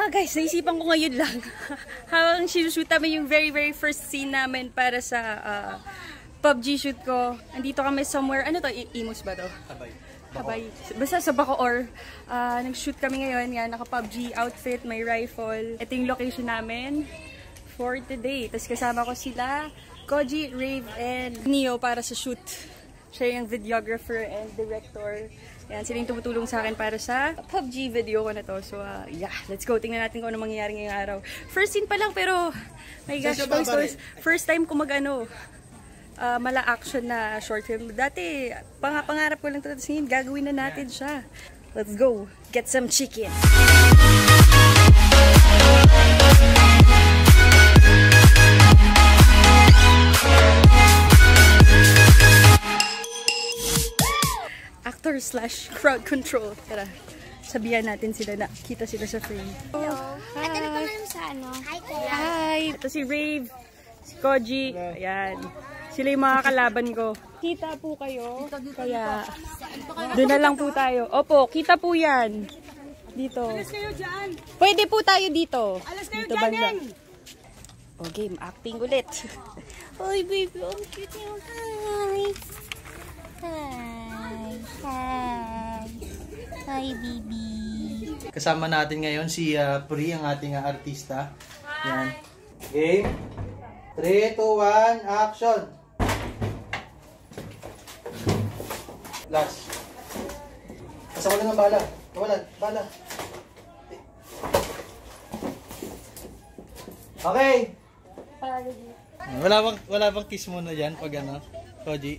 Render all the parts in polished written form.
Guys, naisipan ko ngayon lang. Habang shoot namin yung very first scene namin para sa PUBG shoot ko. Andito kami somewhere. Ano to? Imus ba to? Habay. Basta sa Bacoor. Nag-shoot kami ngayon. Yan, naka-PUBG outfit, may rifle. Ito yung location namin for today. Tapos kasama ko sila, Koji, Rave, and Neo para sa shoot. Siya yung videographer and director. Yan, sila yung tumutulong sa akin para sa PUBG video ko na to. So, yeah, let's go. Tingnan natin kung ano mangyayari ngayong araw. First scene pa lang, pero my gosh, first time ko mala action na short film. Dati, pangarap ko lang ito. Ngayon, gagawin na natin siya. Let's go. Get some chicken. Actor/crowd control. Tara, sabihan natin sila na kita sila sa frame. Hello. At ano pa naman sa ano? Hi! Ito si Rave, si Koji. Ayan. Sila yung mga kalaban ko. Kita po kayo. Kaya, doon na lang po tayo. Opo, kita po yan. Dito. Alas kayo dyan. Pwede po tayo dito. Alas kayo dyan. O, game. Acting ulit. Oy, baby. Ang cute yung hi. Hi. Hi, baby. Kasama natin ngayon si Pri, ang ating artista. Yan. Game. 3, 2, 1, action! Last. Pasawalan ng bala. Kawalan. Bala. Okay. Wala bang kiss muna dyan pag ano? Koji.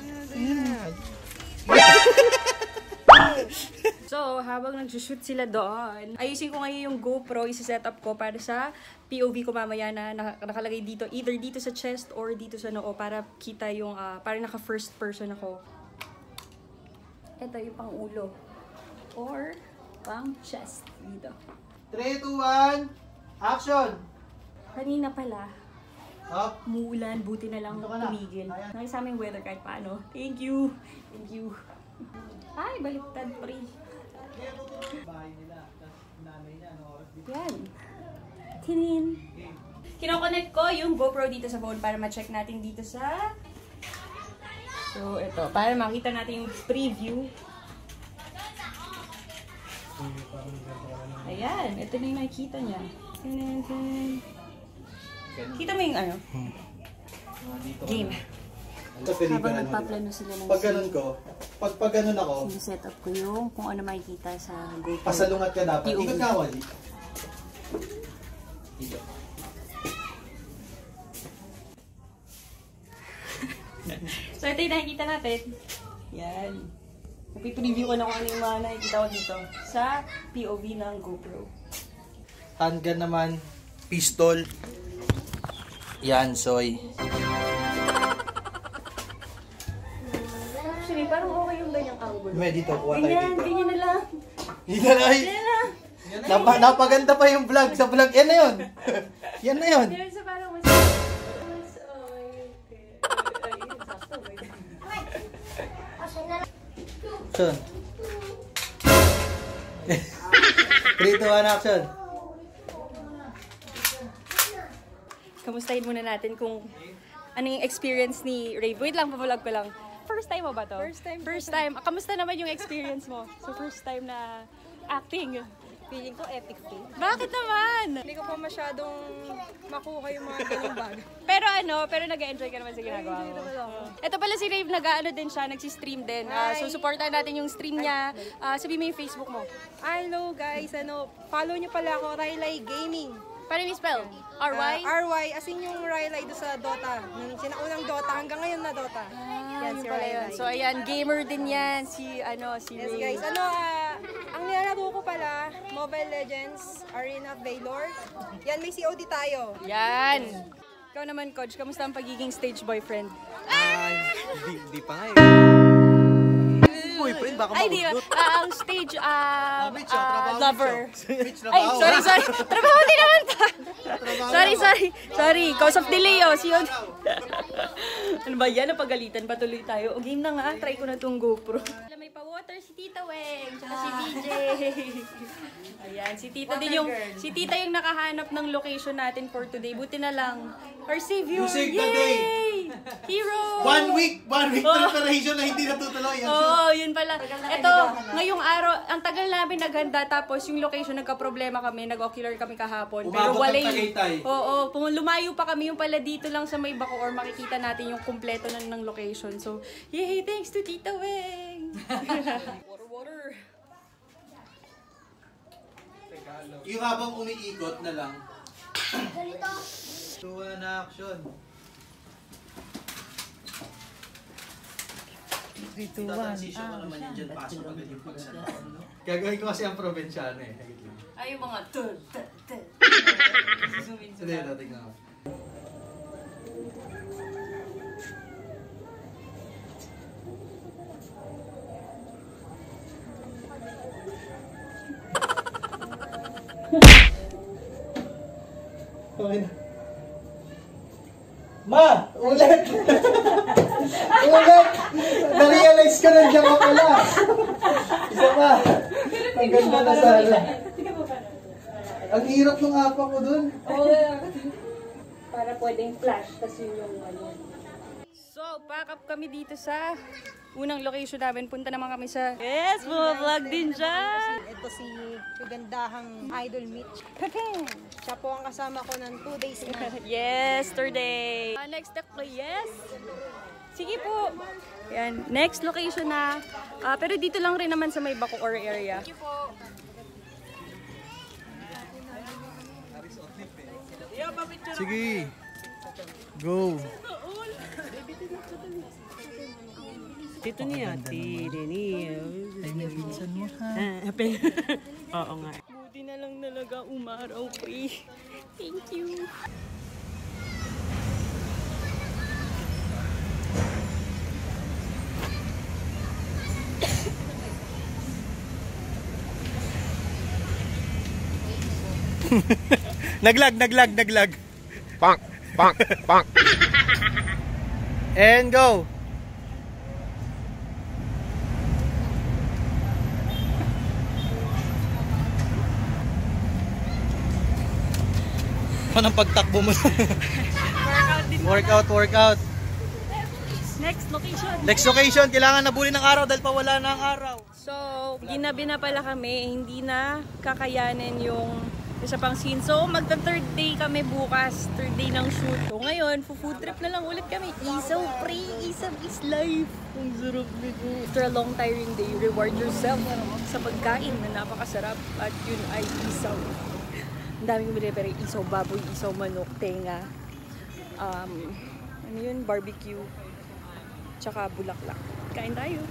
So, habang nagsushoot sila doon, ayusin ko ngayon yung GoPro, isa-set up ko para sa POV ko mamaya na nakalagay dito, either dito sa chest or dito sa noo para kita yung, parang naka-first person ako. Ito yung pang ulo. Or, pang chest. Dito. 3, 2, 1, action! Kanina pala, Up. muulan, buti na lang tumigil. Nakisama yung weather kahit paano. Thank you! Thank you! Ay, baliktad, Pri. Yan. Tinin. Kino-connect ko yung GoPro dito sa phone para ma-check natin dito sa... So, ito. Para makita natin yung preview. Ayan. Ito na yung nakikita niya. Kita mo yung ano? Game. Habang nagpaplano sila ng pag ganun ko, pag ganun ako, set up ko yung kung ano makikita sa GoPro. pasalungat ka dapat. Ikot ka, Wally. So, ito yung nakikita natin. Yan. Napipreview ko na kung ano yung mga nakikita ko dito sa POV ng GoPro. Handgun naman, pistol. Yan, soy. Actually, parang okay yung ganyang angle. May dito, kuha tayo dito. Ganyan na lang. Yan na, ay. Napaganda pa yung vlog. Sa vlog, yan na yun. Yan na yun. Yan sa parang mas... Action. 3, 2, 1, action. Kamustahin muna natin kung ano yung experience ni Rave. Wait lang, pa-vlog ko lang. First time mo ba to? First time. Kamusta naman yung experience mo? So, first time na acting. Feeling ko epic din. Bakit naman? Hindi ko pa masyadong makuha yung mga ganung bagay. Pero nag-enjoy ka naman sa ginagawa mo. Ito pala si Rave, nag-ano din siya, nag-stream din. So, supportan natin yung stream niya. Sabi mo yung Facebook mo. Hello guys, follow nyo pala ako, Rylai Gaming. Paano yung spell? RY? RY, as in yung Rylai do sa Dota. Nung sinaunang Dota, hanggang ngayon na Dota. Yan, si Rylai. So, ayan, gamer din yan. Si Yes Rave. guys, ang nilalaro ko pala, Mobile Legends, Arena of Valor. Yan, may COD tayo. Yan. Ikaw naman, Coach, kamusta ang pagiging stage boyfriend? Di pa nga eh. Boyfriend, baka Ay, di ba? maudlot. Ang stage, lover. Bitch, Ay, sorry. Trabaho din naman ta. Sorry. Cause of delay, oh. Siyon. Ano ba yan? Napagalitan. Patuloy tayo. O, game na nga. Try ko na tong GoPro. May pa-water si Tita Weng. Tsaka si DJ. Yan, si Tita yung nakahanap ng location natin for today. Buti na lang. Our savior. You saved the day. Hero. One week preparation na hindi natutuloy. Oo, yun pala. Ito, ngayong araw, ang tagal namin naghanda, tapos yung location nagka-problema kami, nag-ocular kami kahapon. Pero Umabot wala ng Tagaytay. Oo, lumayo pa kami, yung pala dito lang sa may Bacoor, makikita natin yung kumpleto ng location. So, yay, thanks to Tita Weng. Water. Yung habang umiikot na lang. 2, 1, action. 3, 2, 1. Transition ko naman yun dyan, pasok agad yung pagsalita. Gagawin ko kasi ang probinsyano eh. Ay, yung mga Hindi, tingnan ko. Okay na. Ma! Ulit! Ulit! Na-realize ko na dyan ka pala. Isa pa. Ang ganda na sana. Ang hirap ng apa ko dun. para pwedeng flash, tas yun yung ano. So, pack up kami dito sa unang location namin. Punta naman kami sa... Yes, vlog din siya! Ito si kagandahang Idol Mitch. Siya po ang kasama ko ng 2 days na. Yesterday! Next step ko, yes! Sige po! Yan, next location na. Pero dito lang rin naman sa may Bacoor area. Sige po! Sige. Go. Dito niya, tiri niya. Ay, may pinsan mo ha. Oo nga. Buti na lang talaga umaraw, pre. Thank you. Naglag. Bonk. And go. Anong pagtakbo mo? Workout. Next location, kailangan nabuli ng araw dahil pawala na ang araw. So, ginabi na pala kami, hindi na kakayanin yung isa pang scene. So, magta-third day kami bukas, third day ng shoot. So, ngayon, food trip na lang ulit kami. Isaw, pre! Isaw is life! Ang sarap nito. After a long tiring day, reward yourself sa pagkain na napakasarap. At yun ay isaw. Ang daming bili, pero isaw baboy, isaw manok, tenga. Ano yun? Barbecue. Tsaka bulaklak. Kain tayo.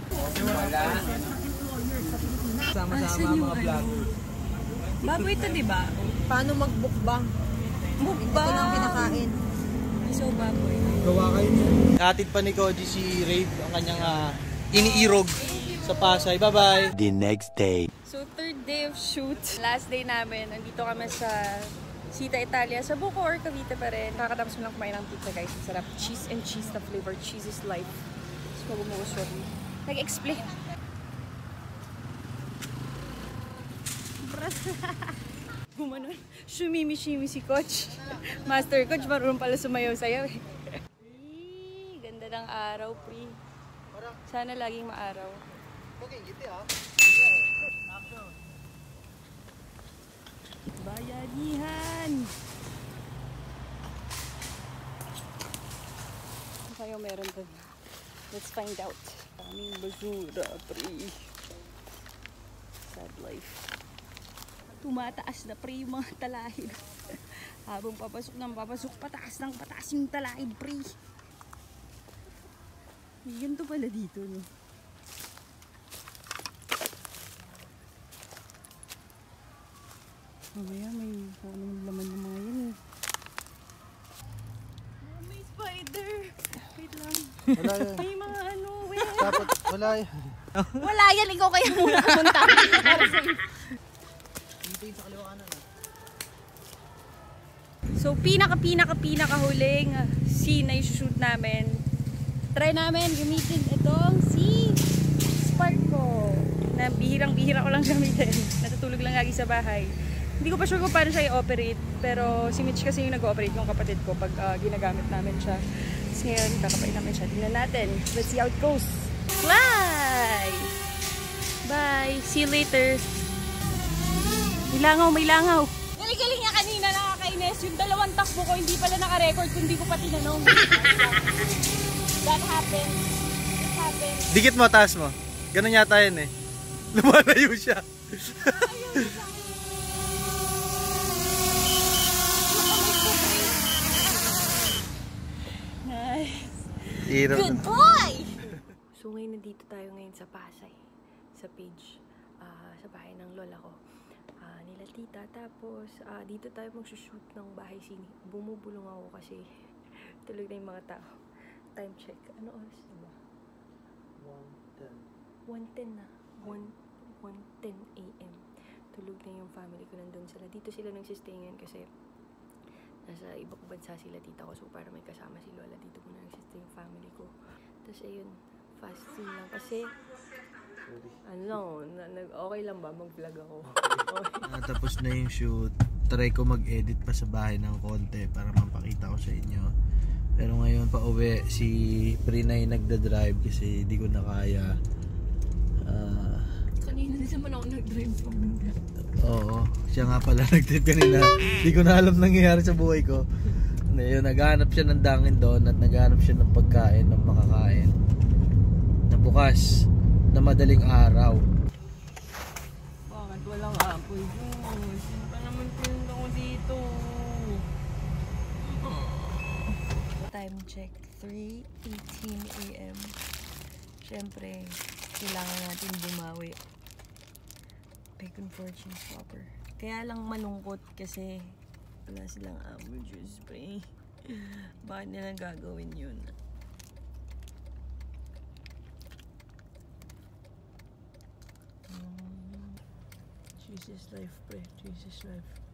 Sama-sama mga vlog. Baboy ito, di ba? Paano mag-mukbang? Ito lang kinakain. Isaw baboy. Gawa kayo niya. Atid pa ni Koji si Raid ang kanyang iniirog sa Pasay. Bye-bye! The next day. So, third day of shoot. Last day namin. Nandito kami sa Sita Italia. Sa Bacoor, Cavite pa rin. Nakakatapos mo lang kumain ng pizza, guys. Ang sarap. Cheese and cheese na flavor. Cheese is life. Mas magumuos yun. Nag-explain. Gumanon. Shumimi-shimi si Coach. Master Coach, marunong pala sumayaw-sayaw eh. Ganda ng araw, pre. Sana laging maaraw. Bayanihan! Ano kayo meron doon? Let's find out. Kaming basura, pre. Sad life. Tumataas na pre yung mga talahid. Habang papasok ng papasok, pataas ng pataas yung talahid, pre. May ganito pala dito, no? Mamaya may kung anong laman ng mga yan, eh. Oh, may spider! Wait lang. Wala yan. May mga ano, wait. Dapat, wala yan. Wala yan, ikaw kaya muna pumunta. Para safe. So, pinaka-huling scene na i-shoot namin. Try namin gamitin itong si Spark ko. Na bihirang-bihira ko lang gamitin. Natutulog natutulog lang lagi sa bahay. Hindi ko pa sure kung paano siya i-operate, pero si Mitch kasi yung nag-operate yung kapatid ko pag ginagamit namin siya. Tapos ngayon, kakapain namin siya. Tingnan natin. Let's see how it goes. Fly! Bye! See you later! May langaw, may langaw! Galing-galing niya kanina, nakakainis. Yung dalawang takbo ko, hindi pala naka-record kung hindi ko pa tinanong. That happened. It happened. Dikit mo, taas mo. Ganun yata yun eh. Lumalayo siya. Nice. Good boy! So ngayon nandito tayo ngayon sa Pasay. Sa Page. Sa bahay ng lola ko. Nila tita. Tapos dito tayo magsushoot ng bahay sini. Bumubulong ako kasi tulog na yung mga tao. Time check. Ano oras na ba? 1:10 na. 1:10 a.m. Tulog na yung family ko. Nandun sila. Dito sila nagsistay ngayon kasi nasa ibang bansa sila tita ko. So para may kasama si lola, dito muna nagsistay yung family ko. Tapos ayun, fasting lang. Kasi ano lang, okay lang ba mag-vlog ako? Okay. Tapos na yung shoot. Try ko mag-edit pa sa bahay ng konti para mapakita ko sa inyo. Pero ngayon pa uwi, si Prinay nagda-drive kasi hindi ko na kaya. Kanina din naman ako nag-drive pa muna. Oo, siya nga pala nag-drive kanina. Hindi ko na alam nangyayari sa buhay ko. Yun, naghahanap siya ng Dunkin' Donut, naghahanap siya ng pagkain, ng makakain. Na bukas, na madaling araw. Bakit walang apple juice? Hindi pa naman pinunta ko dito. Time check, 3:18 a.m. Siyempre, kailangan natin bumawi. Bacon for cheese whopper. Kaya lang malungkot kasi wala silang apple juice, pre. Bakit nila gagawin yun? Jesus life, pre. Jesus life.